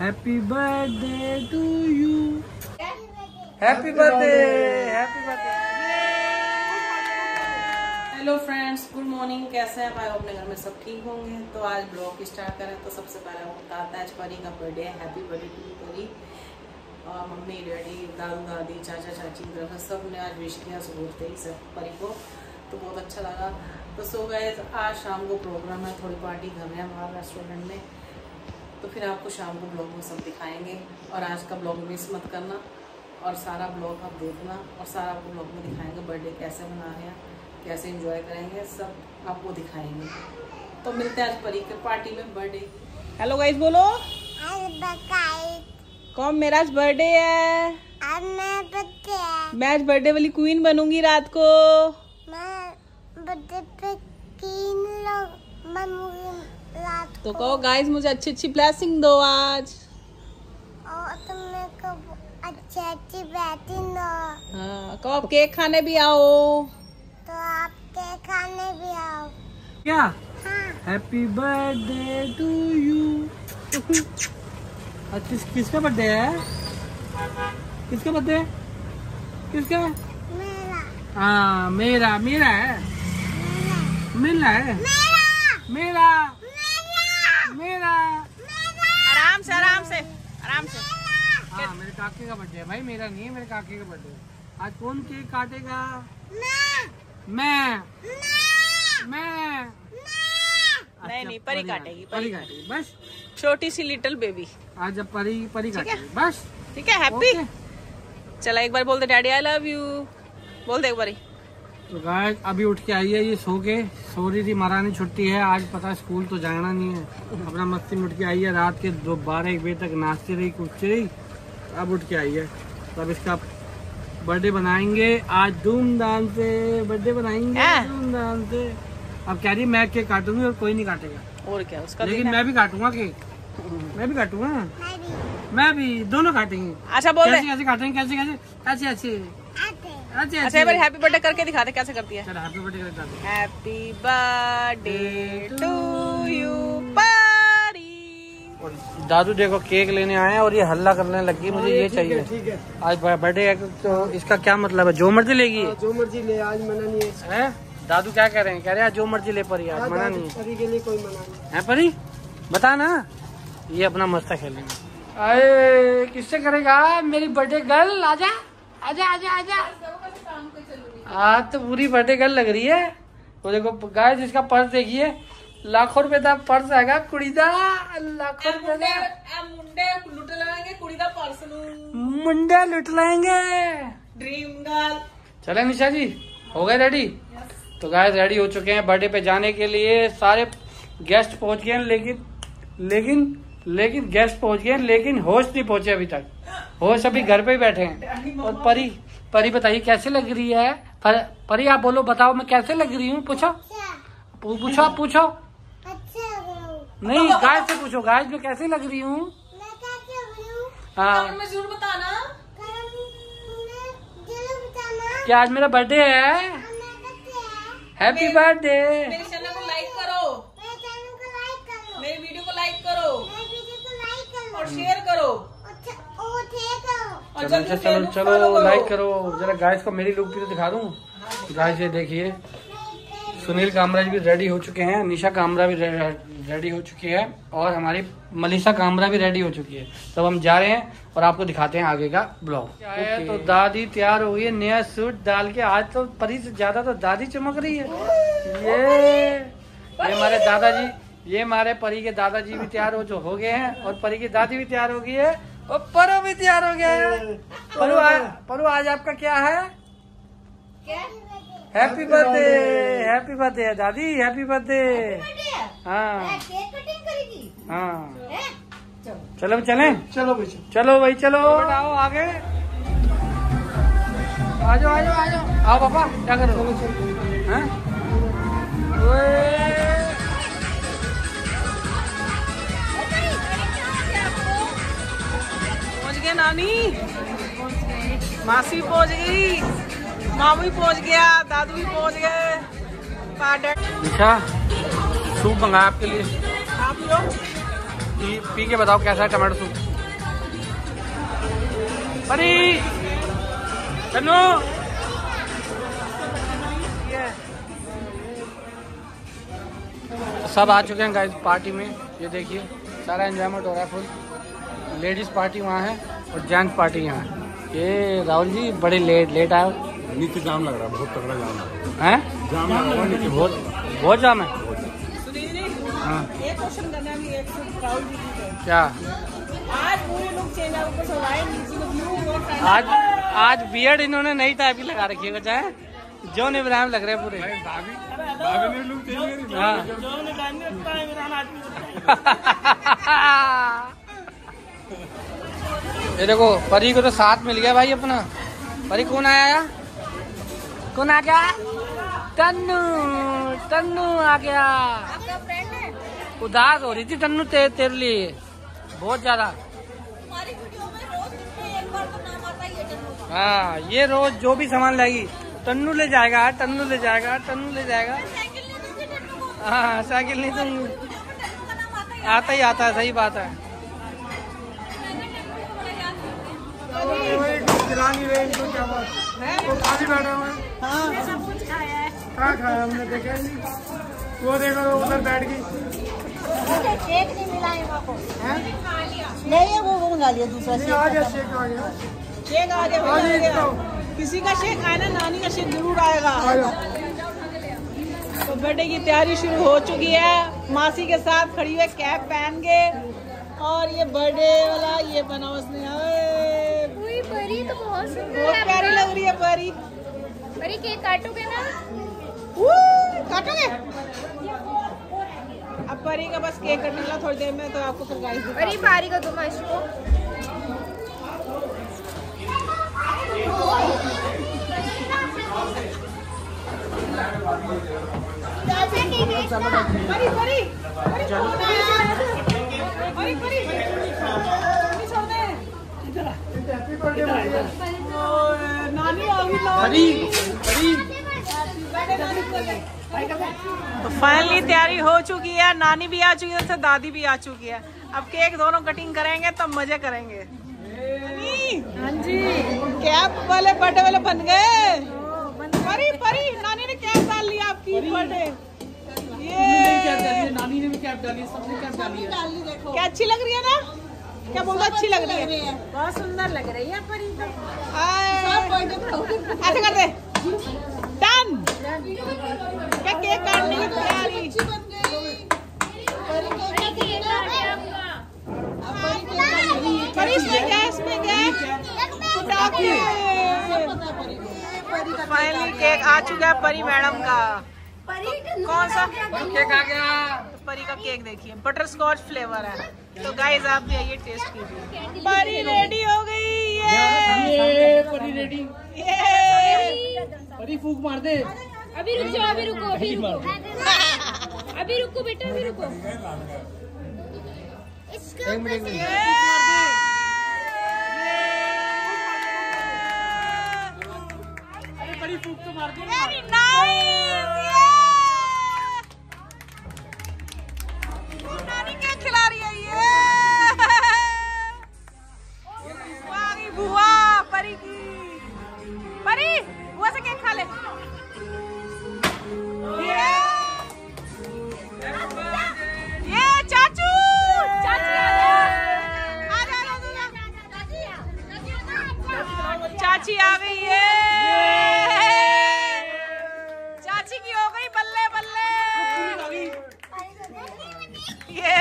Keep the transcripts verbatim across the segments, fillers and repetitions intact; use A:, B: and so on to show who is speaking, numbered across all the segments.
A: Happy birthday to you, happy birthday, happy birthday.
B: Hello friends, good morning. कैसे हैं? भाई अपने घर में सब ठीक होंगे। तो आज ब्लॉग स्टार्ट करें तो सबसे पहले हम बताते हैं आज परी का बर्थडे है। हैप्पी बर्थडे टू परी। और मम्मी डैडी दादू दादी चाचा चाची तरफ सब ने आज विश किया सुबह से ही सब परी को, तो बहुत अच्छा लगा। तो सो गए। आज शाम को प्रोग्राम है, थोड़ी पार्टी कर रहे हैं बाहर रेस्टोरेंट में, तो फिर आपको शाम को ब्लॉग में सब दिखाएंगे। और आज का ब्लॉग मिस मत करना और सारा ब्लॉग आप देखना और सारा आपको ब्लॉग में दिखाएंगे। बर्थडे कैसे मना रहे हैं, कैसे एंजॉय करेंगे, सब आपको दिखाएंगे। तो मिलते हैं आज परी के पार्टी में, बर्थडे। हेलो गाइस बोलो। कौन मेरा आज बर्थडे है?
C: आज मैं बर्थडे है।
B: मैं आज बर्थडे वाली क्वीन बनूंगी रात को।
C: मैं बर्थडे पे क्वीन लोग बनूंगी रात को।
B: तो कहो गाइस मुझे अच्छी अच्छी ब्लेसिंग दो आज।
C: और तुम मेरे को अच्छी अच्छी बैटिंग दो।
B: हाँ कहो आप केक खाने भी आओ।
C: तो आप केक खाने भी आओ।
A: क्या?
C: हाँ।
A: Happy birthday to you. आज किस किसका बर्थडे है? किसका बर्थडे है? किसका?
C: मेरा।
A: हाँ मेरा मेरा है। मेरा है।
C: मेरा।
A: मेरा
C: मेरा।
A: मेरा।
B: आराम से आराम से आराम से।
A: हाँ मेरे काके का बर्थडे है भाई, मेरा नहीं है, मेरे काके का बर्थडे है। आज कौन केक काटेगा?
C: मैं।
A: मैं
C: मैं।
A: मैं
B: नहीं नहीं परी काटेगी,
A: परी काटेगी बस।
B: छोटी सी लिटिल बेबी।
A: आज जब परी परी काटेगी बस।
B: ठीक है। हैप्पी। चला एक बार बोल दे डैडी आई लव यू, बोल दे एक बारी।
A: तो गाइस अभी उठ के आई है ये सो के, सो रही थी, महारानी छुट्टी है आज, पता स्कूल तो जाना नहीं है। अपना मस्ती में उठ के आई है, रात के दो बारह एक बजे तक नाचती रही कूदती रही, अब उठ के आई है। तो अब इसका बर्थडे बनाएंगे आज धूमधाम से, बर्थडे बनाएंगे धूमधाम से। अब कह रही मैं केक काटूंगी और कोई नहीं काटेगा।
B: और क्या उसका,
A: लेकिन मैं भी काटूंगा केक, मैं भी काटूंगा,
C: मैं भी।
A: मैं भी, दोनों काटेंगे।
B: अच्छा बोल दे
A: कैसे कैसे काटेंगे, कैसे कैसे ऐसे ऐसे
C: आते।
A: ऐसे
B: अच्छा एक बार हैप्पी बर्थडे करके दिखा दे कैसे करती है।
A: चल हैप्पी बर्थडे करता हूँ।
B: हैप्पी बर्थडे टू यू परी।
A: और दादू देखो केक लेने आए हैं और ये हल्ला करने लगी, मुझे ये चाहिए।
D: ठीक है।
A: आज बर्थडे है तो इसका क्या मतलब है? जो मर्जी लेगी
D: जो मर्जी ले, आज मना नहीं है।
A: है? दादू क्या कह रहे हैं? कह रहे हैं जो मर्जी ले परी, आज मना नहीं है।
D: परी के लिए कोई मना नहीं
A: है परी बता ना, ये अपना मस्त खेलेंगे। अरे किससे करेगा मेरी बर्थडे गर्ल? आजा आजा आजा आजा। आज तो पूरी बर्थडे गर्ल लग रही है। तो देखो गाइस इसका पर्स देखिए, लाखों रुपए का पर्स आएगा कुड़ी दा, लाखों रुपए का।
B: मुंडे लुट लाएंगे कुड़ी दा पर्स नू,
A: मुंडे लुट लाएंगे।
B: Dream girl.
A: चले निशा जी हो गए रेडी? तो गाइस रेडी हो चुके हैं बर्थडे पे जाने के लिए। सारे गेस्ट पहुंच गए हैं, लेकिन लेकिन लेकिन गेस्ट पहुंच गए हैं, लेकिन होस्ट नहीं पहुंचे अभी तक। होस्ट अभी घर पे ही बैठे हैं। और परी परी बताइए कैसे लग रही है? पर, परी आप बोलो, बताओ मैं कैसे लग रही हूँ? पूछो पूछो आप पूछो।
C: अच्छा।
A: नहीं गाय से पूछो, गाय में कैसे लग रही हूँ?
C: मैं कैसे हूँ?
A: हाँ
B: मैं जरूर बताना।
C: जरूर बताना।
A: क्या आज मेरा बर्थडे है? Happy birthday.
B: मेरे चैनल को लाइक करो,
C: मेरे चैनल को लाइक करो।
B: मेरे वीडियो को लाइक करो
C: मेरे वीडियो को लाइक करो।
B: और शेयर करो
C: अच्छा और ठीक करो।
B: और
A: चलो
B: जल्दी
A: चलो
B: Facebook follow
A: चलो
B: करो।
A: लाइक करो। जरा गाइस को मेरी लुक भी तो दिखा दूं। गाइस ये देखिए सुनील कामरा जी भी रेडी हो चुके हैं, निशा कामरा भी रेडी हो चुकी है और हमारी मनीषा कामरा भी रेडी हो चुकी है। तब हम जा रहे हैं और आपको दिखाते हैं आगे का ब्लॉग। क्या है तो दादी तैयार हो गई है नया सूट डाल के। आज तो परी से ज्यादा तो दादी चमक रही है। ये ये हमारे दादाजी, ये हमारे परी के दादाजी भी तैयार हो जो हो गए हैं और परी की दादी भी तैयार हो गई है और परो भी तैयार हो गया है। परू आज परू आज आपका क्या है? हैप्पी बर्थडे, हैप्पी बर्थडे है दादी, हैप्पी बर्थडे। हाँ
C: केक कटिंग करेगी।
A: हाँ चलो चलें,
D: चलो भाई
A: चलो भाई चलो आओ आगे, आ जाओ आ जाओ आ जाओ। आओ पापा क्या कर रहे हो? हाँ?
B: पहुंच गए नानी, मासी पहुंच गई, मामू भी पहुंच गया, दादू भी पहुंच गए।
A: निशा सूप मंगाया आपके लिए,
B: आप लोग
A: पी, पी के बताओ कैसा है टमाटो सूप? परी तन्नू सब आ चुके हैं गाइस पार्टी में। ये देखिए सारा एंजॉयमेंट हो रहा है फुल। लेडीज पार्टी वहाँ है और जेंट्स पार्टी यहाँ है। ये राहुल जी बड़े लेट लेट आए।
E: नीचे जाम लग रहा है, बहुत तगड़ा जाम
A: है।
E: जाम लग रहा है नीचे,
A: बहुत बहुत जाम है। हाँ
B: एक क्वेश्चन करना भी एक राहुल जी की
A: क्या
B: आज पूरे लोग चेंज आउट पर सब आए नीचे लोग ब्लू और
A: आज आज बियर्ड इन्होंने नई टाइप की लगा रखी है बच्चा है। जॉन इब्राहिम लग रहे हैं पूरे।
E: भाभी भाभी ने लुक चाहिए।
A: हाँ ये देखो परी को तो साथ मिल गया भाई अपना। परी कौन आया या? कौन आ गया? तन्नू तन्नू आ गया।
B: आपका फ्रेंड है
A: उदास हो रही थी तन्नू ते, तेरे लिए बहुत ज्यादा।
B: हमारी वीडियो में रोज एक बार तो नाम आता ही है तन्नू का।
A: हाँ ये रोज जो भी सामान लाएगी तन्नू ले जाएगा, तन्नू ले जाएगा, तन्नू ले जाएगा।
B: साइकिल नहीं दूंगी तन्नू को।
A: हाँ साइकिल नहीं दूंगी।
B: वीडियो में तन्नू का नाम आता ही
A: आता ही आता है, सही बात है।
B: सब कुछ खाया है।
D: क्या खाया हमने देखा ही नहीं। वो देखो उधर बैठ गई।
B: केक नहीं मिला है वहाँ को। नहीं वो वो मंगा लिया दूसरा शेक।
D: आ गया शेक आ गया।
B: शेक आ गया
D: आ
B: भैया, आ
D: गया।
B: गया। किसी का शेक आना, नानी का शेक जरूर आएगा। तो बर्थडे की तैयारी शुरू हो चुकी है। मासी के साथ खड़ी हुई कैप पहन के और ये बर्थडे वाला ये बना उसने।
C: कोई परी तो बहुत सुंदर
B: बहुत प्यारी लग रही है परी।
C: परी केक काटोगे ना?
B: काटोगे? अब परी का बस केक कटने वाला थोड़ी देर में, तो आपको फिर गाइस
C: परी पारी का तुम इसको
B: परी परी परी छोड़ दे। नानी आ गई
A: परी परी
B: तो फाइनली तैयारी हो चुकी है। नानी भी आ चुकी है, उससे दादी भी आ चुकी है। अब केक दोनों कटिंग करेंगे तब मजे करेंगे। हाँ जी कैप वाले बर्थडे वाले बन गए। परी परी नानी ने कैप डाल लिया आपकी बर्थडे। ये
A: नानी ने भी कैप डाली, सबने कैप डाली है।
B: क्या अच्छी लग रही है ना? क्या बोलते अच्छी लग रही है?
C: बहुत सुंदर लग रही है परी।
B: ऐसे कर दे। डन। क्या केक काटने की तैयारी? परी इसमें क्या इसमें क्या फाइनली केक आ चुका है परी मैडम का। कौन सा
A: केक आ गया?
B: तो परी का केक देखिए बटर स्कॉच फ्लेवर है। तो गाइस आप भी आइए टेस्ट कीजिए। परी रेडी हो गई।
A: ये परी रेडी।
B: ये
A: परी फूक मार दे।
C: अभी रुक जाओ, अभी रुको, अभी रुको, अभी रुको बेटा, अभी रुको।
A: एक मिनट एक मिनट। परी फूक तो मार दे।
B: Very nice. नानी क्या खिला रही है ये? वाह बुआ परी की। परी बुआ से केक खा ले। ये ये चाचू चाची आ गया। आ जा आ जा। चाची आ गई है। चाची की हो गई बल्ले बल्ले। ये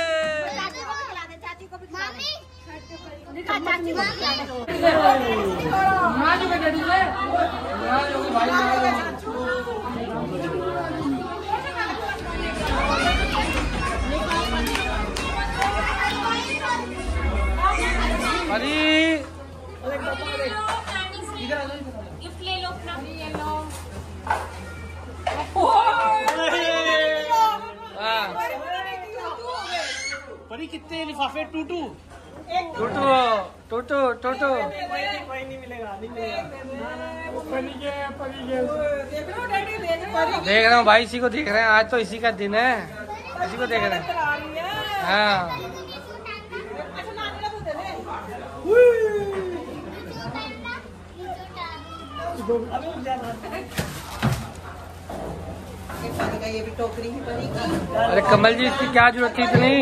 C: गिफ्ट ले लो अपना।
A: परी कितने लिफाफे टूटू टोटो टोटो टोटो
D: कोई नहीं मिलेगा, नहीं मिलेगा। परी के परी के
A: देख रहा हूँ भाई, इसी को देख रहे हैं। आज तो इसी का दिन है, इसी को देख रहे हैं। हाँ
B: ये भी टोकरी ही परी की।
A: अरे कमल जी इसकी क्या जरूरत थी इतनी?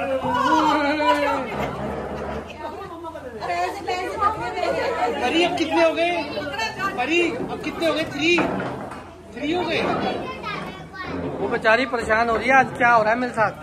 D: परी अब कितने हो गए? परी अब कितने हो गए? थ्री थ्री हो गए।
A: वो बेचारी परेशान हो रही है, आज क्या हो रहा है मेरे साथ?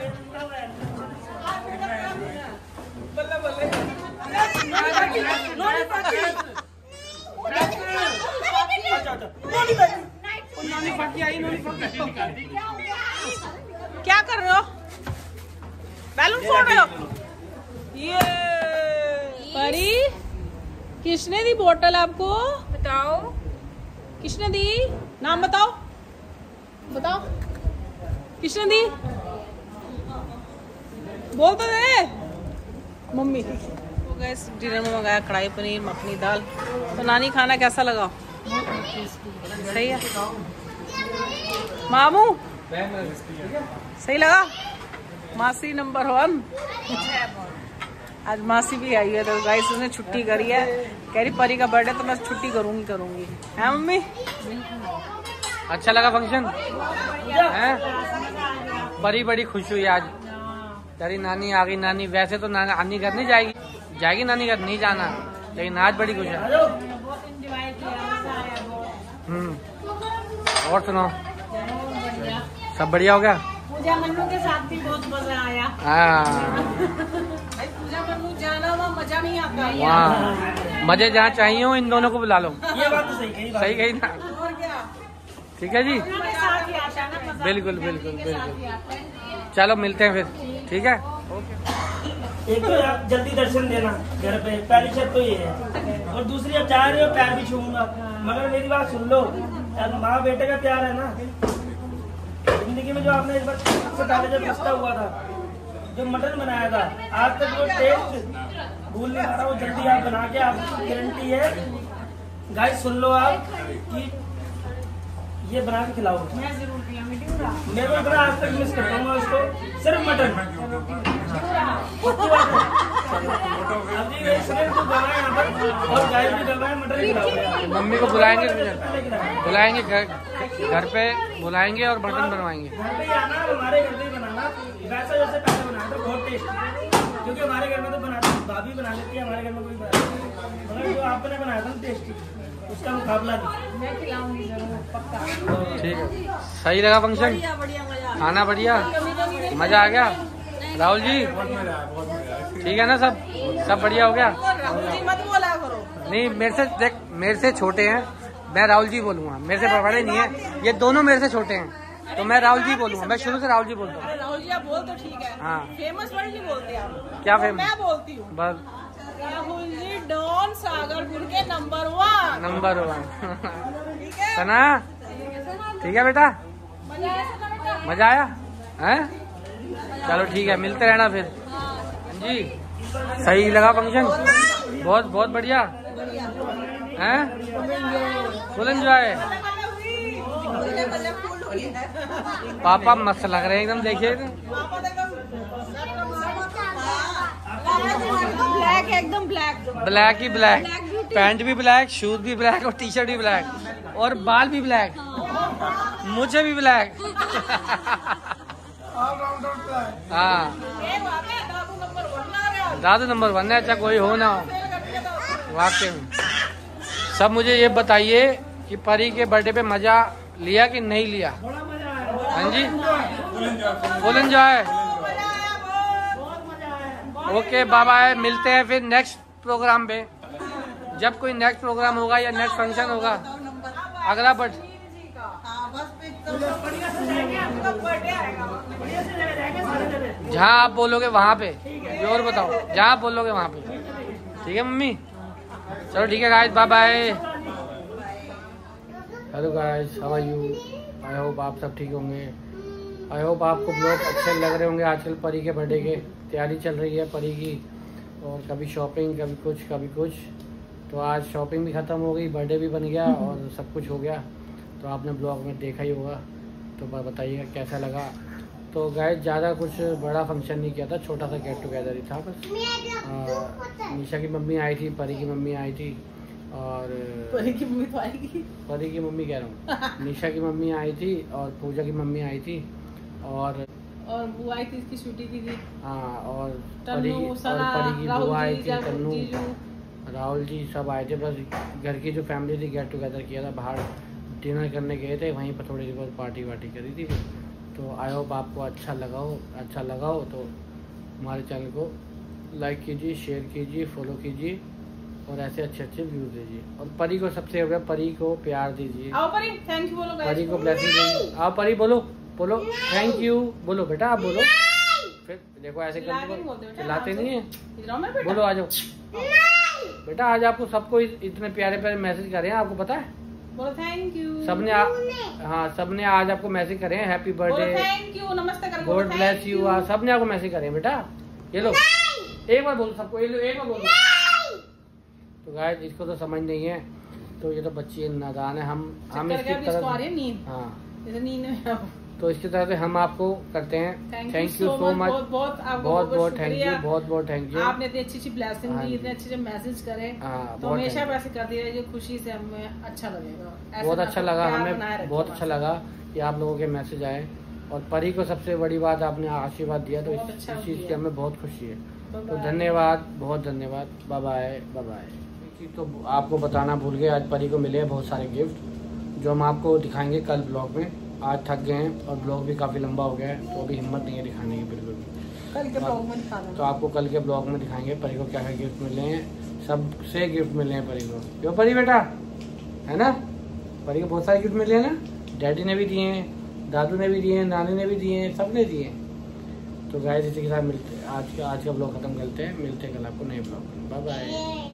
B: क्या कर रहे हो? बैलून फोड़ रहे हो? ये परी किसने दी बोतल आपको? बताओ किसने दी? नाम बताओ, बताओ किसने दी? बोल तो दे। मम्मी। तो गैस डिनर में मंगाया कढ़ाई पनीर, मखनी दाल। तो नानी खाना कैसा लगा? सही है मामू? सही लगा? मासी नंबर वन। आज मासी भी आई है तो गाइस उसने छुट्टी करी है, कह रही परी का बर्थडे तो मैं छुट्टी करूंगी करूंगी है मम्मी?
A: अच्छा लगा फंक्शन है? बड़ी बड़ी खुश हुई आज, तेरी नानी आ गई। नानी वैसे तो नानी घर नहीं जाएगी, जाएगी नानी घर, नहीं जाना, लेकिन आज बड़ी खुश है। हम्म और सुनो, सब बढ़िया हो गया?
B: पूजा मन्नू के साथ भी बहुत मजा आया।
A: हाँ
B: पूजा मन्नू जाना वहाँ मजा नहीं आता।
A: वाह, मजे जहाँ चाहिए हो इन दोनों को बुला लो।
D: ये बात तो सही कही।
A: सही कही ना?
B: और क्या,
A: ठीक है जी,
B: साथ ही आता है ना मजा।
A: बिल्कुल बिल्कुल बिल्कुल। चलो मिलते हैं फिर, ठीक है?
D: एक तो आप जल्दी दर्शन देना घर पे, पहली शर्त तो ये है। और दूसरी, आप जा रहे हो पैर भी छूऊंगा, मगर मेरी बात सुन लो, माँ बेटे का प्यार है ना। जिंदगी में जो आपने इस बार सबसे पहले जब रिश्ता हुआ था, जो मटन बनाया था, आज तक वो टेस्ट भूल नहीं पा रहा। वो जल्दी आप बना के, आपकी गारंटी है गाइस, सुन लो आप कि ये बना के खिलाओ। मैं जरूर मेरे को इतना आज तक मिस करता हूँ उसको, सिर्फ मटन। यहाँ पर और गाइस भी करवाए, मटन खिलाओ।
A: मम्मी को बुलाएंगे, बुलाएंगे घर घर पे बुलाएंगे और मटन बनवाएंगे।
D: घर पे ही आना, हमारे घर पे ही बनाना वैसा जैसे पहले बनाया था, बहुत टेस्टी। क्योंकि हमारे घर में तो बनाते, भाभी बना लेती है, हमारे घर में कोई बना, मगर जो आपने बनाया था टेस्टी, उसका मुकाबला नहीं। मैं खिलाऊंगी जरूर, पक्का।
A: ठीक है, सही लगा फंक्शन? खाना बढ़िया, मजा आ गया? राहुल जी ठीक है ना? सब सब बढ़िया हो गया?
B: मत बोला करो।
A: नहीं, मेरे से देख, मेरे से छोटे हैं, मैं राहुल जी बोलूंगा, मेरे से बड़े नहीं है, ये दोनों मेरे से छोटे हैं, तो मैं राहुल जी बोलूंगा। मैं शुरू से राहुल जी बोलता हूँ।
B: राहुल जी आप बोल तो ठीक है।
A: हाँ,
B: फेमस वर्ड नहीं बोलते आप।
A: क्या फेमस?
B: मैं बोलती हूँ
A: बस
B: राहुल जी डॉन सागरपुर के नंबर वन।
A: Number one.
B: ठीक है,
A: सना ठीक है बेटा?
B: मजा आया सना बेटा?
A: मजा आया है? चलो ठीक है, मिलते रहना फिर। जी सही लगा फंक्शन? बहुत बहुत बढ़िया है, फुल एंजॉय। पापा मस्त लग रहे हैं एकदम, देखिए
B: ब्लैक एकदम ब्लैक,
A: ब्लैक ही ब्लैक, पैंट भी ब्लैक, शूज भी ब्लैक और टी शर्ट भी ब्लैक और बाल भी ब्लैक, मुझे भी ब्लैक। हाँ दादू नंबर वन है, अच्छा कोई हो ना हो। वाकई में सब मुझे ये बताइए कि परी के बर्थडे पे मजा लिया कि नहीं लिया? हाँ जी, full enjoy. Okay bye bye, मिलते हैं फिर नेक्स्ट प्रोग्राम पे, जब कोई नेक्स्ट प्रोग्राम होगा या नेक्स्ट फंक्शन होगा। अगला बर्थडे जहाँ आप बोलोगे वहाँ पे, और बताओ जहाँ आप बोलोगे वहाँ पे, ठीक है मम्मी? चलो ठीक है guys, bye bye. Hello guys, how are you? I hope आप सब ठीक होंगे। आई होप आपको ब्लॉग अच्छे लग रहे होंगे। आजकल परी के बर्थडे के तैयारी चल रही है परी की, और कभी शॉपिंग, कभी कुछ कभी कुछ। तो आज शॉपिंग भी ख़त्म हो गई, बर्थडे भी बन गया और सब कुछ हो गया। तो आपने ब्लॉग में देखा ही होगा, तो बताइएगा कैसा लगा। तो गाइस ज़्यादा कुछ बड़ा फंक्शन नहीं किया था, छोटा सा गेट टुगेदर ही था बस। निशा की मम्मी आई थी, परी की मम्मी आई थी, और
B: परी की मम्मी तो आएगी।
A: परी की मम्मी कह रहा हूँ निशा की मम्मी आई थी और पूजा की मम्मी आई थी और
B: और वो आई थी इसकी छुट्टी की थी।
A: हाँ और परी
B: तन्नू,
A: और
B: सना,
A: परी की
B: राहुल
A: बुआ आई
B: जी,
A: थी,
B: जब
A: तन्नू,
B: जीजू।
A: राहुल जी सब आए थे। बस घर की जो फैमिली थी गेट टुगेदर किया था, बाहर डिनर करने गए थे, वहीं पर थोड़ी देर बाद पार्टी वार्टी करी थी। तो आई होप आपको अच्छा लगा हो अच्छा लगा हो तो हमारे चैनल को लाइक कीजिए, शेयर कीजिए, फॉलो कीजिए और ऐसे अच्छे अच्छे व्यूज दीजिए। और परी को सबसे हो गया, परी को प्यार दीजिए,
B: आओ परी थैंक यू बोलो guys
A: परी को
B: को।
A: ब्लेसिंग दीजिए। आप परी बोलो बोलो थैंक यू बोलो बेटा, आप बोलो। फिर देखो ऐसे
B: चिल्ला के
A: कर
B: नहीं बोलते बेटा,
A: चिल्लाते
B: आराम
A: नहीं है।
B: से। इधर आओ मेरे बेटा।
A: बोलो आ जाओ बेटा। आज आपको सबको इत- इतने प्यारे प्यारे मैसेज करे हैं, आपको पता है?
B: बोलो थैंक यू।
A: सबने आ, हाँ सबने आज आपको मैसेज करे हैं, हैप्पी
B: बोलो
A: बर्थडे,
B: थैंक यू, नमस्ते कर
A: गॉड ब्लेस यू। सबने आपको मैसेज करे हैं बेटा। ये लो एक बार बोलो सबको, ये लो एक बार बोलो। तो गाइस इसको तो समझ नहीं है, तो ये तो बच्ची है, नादान है। हम हम इसकी
B: इसको आ रही
A: तरफ
B: है नींद।
A: हाँ
B: जैसे नींद में आओ।
A: तो इसकी तरफ से हम आपको करते हैं
B: thank
A: thank you so much,
B: बहुत बहुत आपको
A: बहुत बहुत थैंक
B: शुक्रिया।
A: यू, बहुत बहुत थैंक यू।
B: आपने इतनी अच्छी अच्छी ब्लेसिंग
A: हाँ
B: दी,
A: जी।
B: इतने अच्छे अच्छे मैसेज करे,
A: हाँ,
B: तो
A: बहुत
B: हमेशा
A: thank you।
B: वैसे करती रहिए, खुशी से हमें अच्छा लगेगा। ऐसे
A: बहुत
B: ना
A: अच्छा
B: तो
A: लगा
B: प्यार बनाए
A: हमें,
B: रखिए
A: बहुत अच्छा
B: बस।
A: लगा कि आप लोगों के मैसेज आए। और परी को सबसे बड़ी बात आपने आशीर्वाद दिया, तो
B: बहुत
A: इस
B: अच्छा
A: इस चीज़ की
B: किया।
A: हमें बहुत खुशी है। तो
B: Bye-bye।
A: धन्यवाद, बहुत धन्यवाद। Bye bye bye bye. तो आपको बताना भूल गए, आज परी को मिले हैं बहुत सारे गिफ्ट जो हम आपको दिखाएंगे कल ब्लॉग में। आज थक गए हैं और ब्लॉग भी काफ़ी लंबा हो गया है, तो अभी हिम्मत नहीं है दिखाने की बिल्कुल भी।
B: कल के ब्लॉग में दिखा
A: तो
B: देना।
A: आपको कल के ब्लॉग में दिखाएंगे परी को क्या क्या गिफ्ट मिले हैं। सबसे गिफ्ट मिले हैं परी को, क्यों परी बेटा, है ना? परी को बहुत सारे गिफ्ट मिले हैं ना, डैडी ने भी दिए हैं, दादू ने भी दिए हैं, नानी ने भी दिए हैं, सब ने दिए हैं। तो गाइस इसी के साथ मिलते आज का आज का ब्लॉग खत्म करते हैं, मिलते हैं कल आपको नए ब्लॉग में। Bye bye.